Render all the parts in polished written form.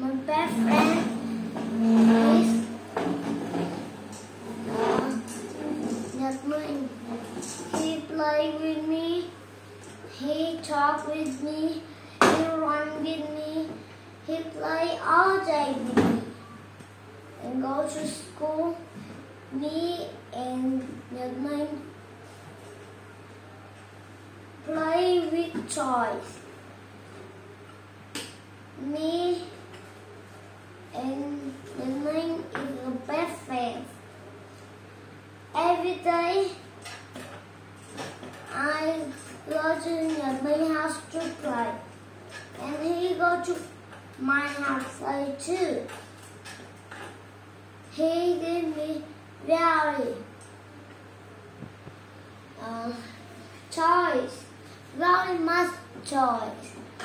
My best friend is Nhật Minh. He play with me. He talk with me. He run with me. He play all day with me. And go to school. Me and Nhật Minh play with toys. Me and Nhật Minh is the best friends. Every day I go to Nhật Minh house to play, and he go to my house play too. He give me very toys, very much toys,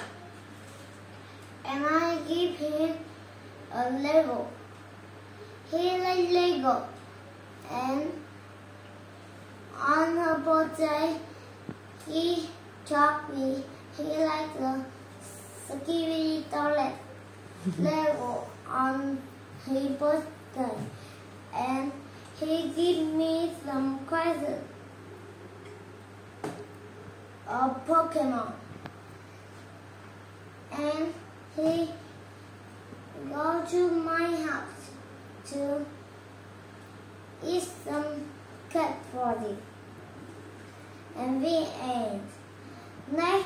and I give him a Lego. He like Lego, and on her birthday, he taught me he liked the security toilet Lego on his birthday, and he gave me some presents of Pokemon, and he go to my house to eat some cat food, and we ate. Next